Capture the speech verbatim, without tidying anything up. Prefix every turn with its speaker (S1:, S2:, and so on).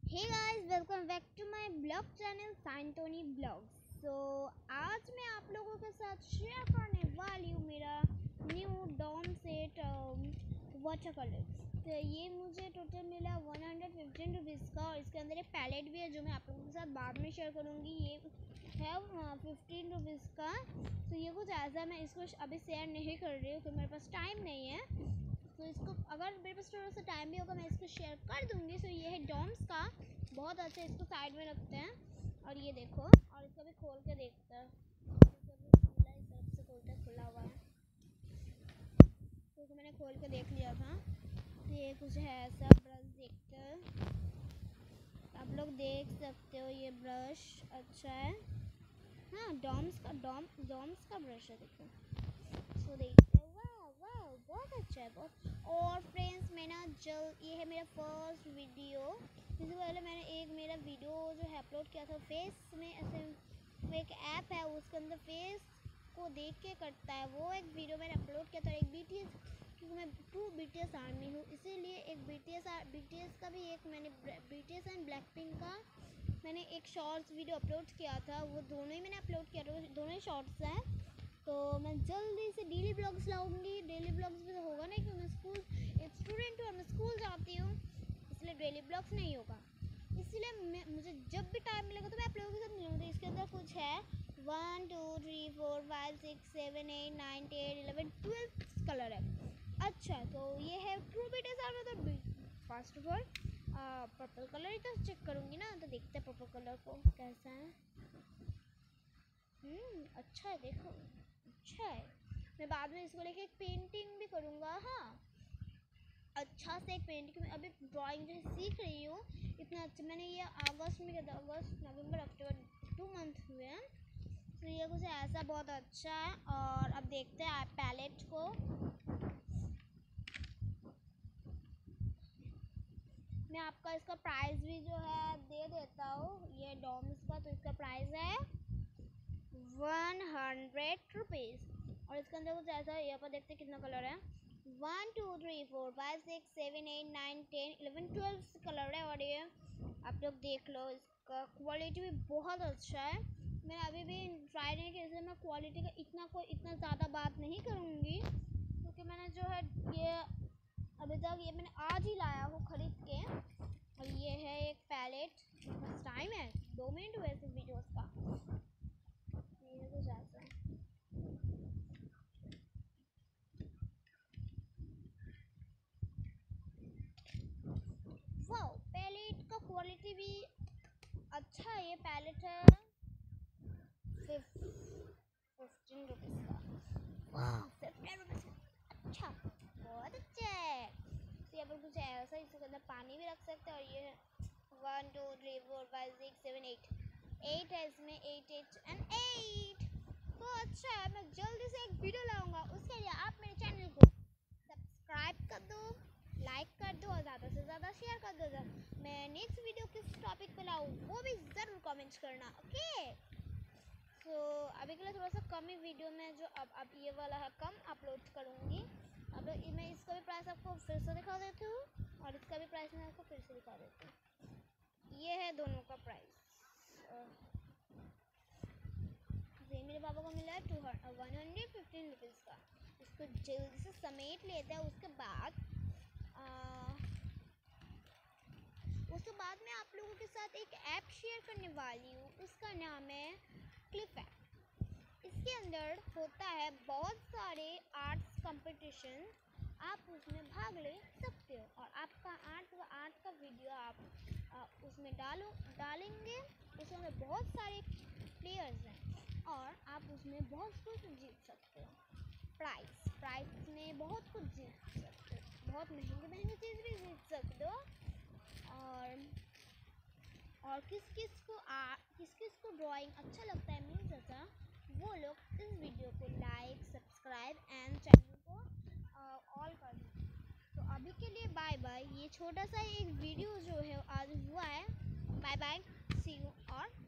S1: Hey guys, welcome back to my vlog channel साइंटोनी vlogs. So आज मैं आप लोगों के साथ शेयर करने वाली हूँ मेरा new Doms set water colours. तो ये मुझे टोटल मिला वन हंड्रेड फिफ्टीन रुपीज़ का, और इसके अंदर एक पैलेट भी है जो मैं आप लोगों के साथ बाद में शेयर करूँगी। ये है फिफ्टीन रुपीज़ का। तो ये कुछ ऐसा, मैं इसको अभी शेयर नहीं कर रही हूँ क्योंकि मेरे पास टाइम नहीं है। तो इसको अगर मेरे पास थोड़ा सा टाइम भी होगा मैं इसको शेयर कर दूंगी। सो ये है डॉम्स का, बहुत अच्छा। इसको साइड में रखते हैं और ये देखो, और इसको भी खोल के देखते हैं। इसको भी खुला, इस तरफ से खोलते खुला हुआ है, तो इसको मैंने खोल के देख लिया था। तो ये कुछ है ऐसा। ब्रश देखते हैं, आप लोग देख सकते हो ये ब्रश अच्छा है। हाँ, डॉम्स का डॉम डॉम्स का ब्रश है, देखो। सो देखते हो, वाह वाह, बहुत अच्छा है बहुत। और फ्रेंड्स, मैं ना जल्द, ये है मेरा फर्स्ट वीडियो। इससे पहले मैंने एक मेरा वीडियो जो है अपलोड किया था फेस में, ऐसे एक ऐप है उसके अंदर फेस को देख के करता है, वो एक वीडियो मैंने अपलोड किया था। एक बीटीएस, क्योंकि मैं टू बीटीएस आर्मी हूँ, इसीलिए एक बीटीएस बीटीएस का भी एक मैंने बीटीएस एंड ब्लैक पिंक का मैंने एक शॉर्ट्स वीडियो अपलोड किया था। वो दोनों ही मैंने अपलोड किया था, दोनों ही शॉर्ट्स हैं। तो मैं जल्दी से डेली ब्लॉग्स लाऊंगी। डेली ब्लॉग्स भी तो होगा नहीं, क्योंकि मैं स्कूल एक स्टूडेंट हूँ और मैं स्कूल जाती हूँ, इसलिए डेली ब्लॉग्स नहीं होगा। इसलिए मैं मुझे जब भी टाइम मिलेगा तो मैं आप लोगों के साथ मिलूँगी। इसके अंदर कुछ है one two three four five six seven eight nine ten eleven twelve colour है। अच्छा, तो ये है ट्रू बीटीएस आर्मी। तो first of all purple colour ही तो चेक करूँगी ना, तो देखते हैं पर्पल कलर को कैसा है। हम्म अच्छा है, देखो अच्छा है। मैं बाद में इसको लेके एक पेंटिंग भी करूँगा। हाँ, अच्छा से एक पेंटिंग। अभी ड्राइंग जो सीख रही हूँ, इतना अच्छा। मैंने ये अगस्त में किया था, अगस्त नवंबर अक्टूबर, टू मंथ हुए हैं। तो ये कुछ ऐसा बहुत अच्छा है। और अब देखते हैं आप पैलेट को। मैं आपका इसका प्राइस भी जो है दे देता हूँ, ये डॉम्स का। तो इसका प्राइस है वन हंड्रेड रुपीज़। और इसके अंदर कुछ ऐसा है, यहाँ पर देखते हैं कितना कलर है। One two three four five six seven eight nine ten eleven twelve colour है। और ये आप लोग देख लो, इसका क्वालिटी भी बहुत अच्छा है। मैं अभी भी ट्राई नहीं किया, इसलिए मैं क्वालिटी का इतना कोई इतना ज़्यादा बात नहीं करूँगी, क्योंकि मैंने जो है ये अभी तक ये मैंने आज ही लाया हूँ खरीद के। और ये है एक पैलेट, बस टाइम है दो मिनट हुए इस वीडियो का। ये कुछ ऐसा है। वाओ, पैलेट का क्वालिटी भी अच्छा है। ये पैलेट है फिफ्टीन रुपीज़ का। वाह, फिफ्टीन रुपीज़ का, अच्छा, बहुत अच्छा है। तो यहाँ पर कुछ ऐसा, इसके अंदर पानी भी रख सकते हैं। और ये one two three four five six seven eight eight है इसमें, एट एट एंड एट। तो अच्छा है, मैं जल्दी से एक वीडियो लाऊंगा। उसके लिए आप मेरे चैनल को सब्सक्राइब कर दो, लाइक कर दो और ज़्यादा से ज़्यादा शेयर कर दो। मैं नेक्स्ट वीडियो किस टॉपिक पे लाऊँ वो भी ज़रूर कमेंट करना, ओके। तो अभी के लिए थोड़ा सा कम ही वीडियो में जो अब अब ये वाला है कम अपलोड करूँगी। अब मैं इसका भी प्राइस आपको फिर से दिखा देती हूँ, और इसका भी प्राइस मैं आपको फिर से दिखा देती हूँ। ये है दोनों का प्राइस। ये मेरे पापा को मिला है two one hundred fifteen rupees का। इसको जल्दी से समेट लेते हैं। उसके बाद आ, उसके बाद मैं आप लोगों के साथ एक ऐप शेयर करने वाली हूँ, उसका नाम है क्लिप ऐप। इसके अंदर होता है बहुत सारे आर्ट्स कंपटीशन, आप उसमें भाग ले सकते हो। और आपका आर्ट आर्ट का वीडियो आप आ, उसमें डालो डालेंगे। उसमें बहुत सारे प्लेयर्स हैं और आप उसमें बहुत कुछ जीत सकते हो। प्राइस प्राइस में बहुत कुछ जीत सकते हो, बहुत महंगे महंगे चीज़ भी जीत सकते हो। और और किस किस को आ किस किस को ड्राइंग अच्छा लगता है मीन्स ऐसा, वो लोग इस वीडियो को लाइक सब्सक्राइब एंड चैनल को ऑल कर दें। तो अभी के लिए बाय बाय। ये छोटा सा एक वीडियो जो है आज हुआ है। बाय बाय, सी यू और